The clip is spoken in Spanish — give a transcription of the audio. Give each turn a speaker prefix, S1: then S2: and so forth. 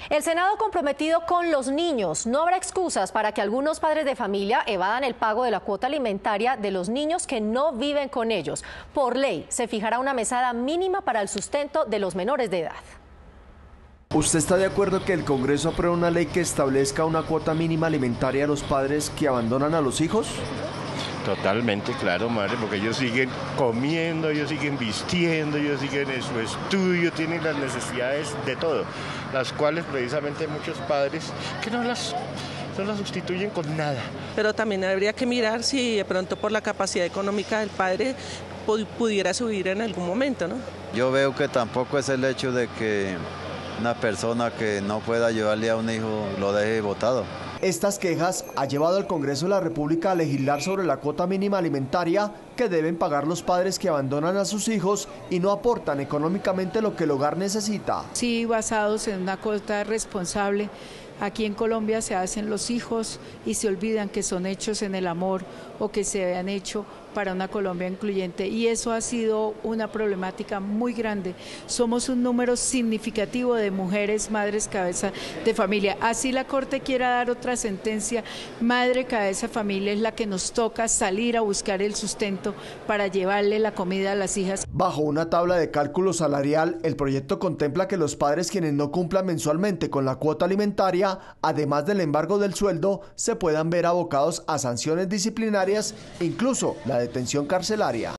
S1: El Senado comprometido con los niños. No habrá excusas para que algunos padres de familia evadan el pago de la cuota alimentaria de los niños que no viven con ellos. Por ley, se fijará una mesada mínima para el sustento de los menores de edad.
S2: ¿Usted está de acuerdo que el Congreso apruebe una ley que establezca una cuota mínima alimentaria a los padres que abandonan a los hijos?
S3: Totalmente, claro, madre, porque ellos siguen comiendo, ellos siguen vistiendo, ellos siguen en su estudio, tienen las necesidades de todo, las cuales precisamente muchos padres que no las sustituyen con nada.
S4: Pero también habría que mirar si de pronto por la capacidad económica del padre pudiera subir en algún momento, ¿no?
S5: Yo veo que tampoco es el hecho de que una persona que no pueda ayudarle a un hijo lo deje botado.
S2: Estas quejas ha llevado al Congreso de la República a legislar sobre la cuota mínima alimentaria que deben pagar los padres que abandonan a sus hijos y no aportan económicamente lo que el hogar necesita.
S6: Sí, basados en una cuota responsable. Aquí en Colombia se hacen los hijos y se olvidan que son hechos en el amor o que se han hecho para una Colombia incluyente, y eso ha sido una problemática muy grande. Somos un número significativo de mujeres, madres, cabeza de familia. Así la Corte quiera dar otra sentencia, madre, cabeza de familia es la que nos toca salir a buscar el sustento para llevarle la comida a las hijas.
S2: Bajo una tabla de cálculo salarial, el proyecto contempla que los padres quienes no cumplan mensualmente con la cuota alimentaria, además del embargo del sueldo, se puedan ver abocados a sanciones disciplinarias e incluso la detención carcelaria.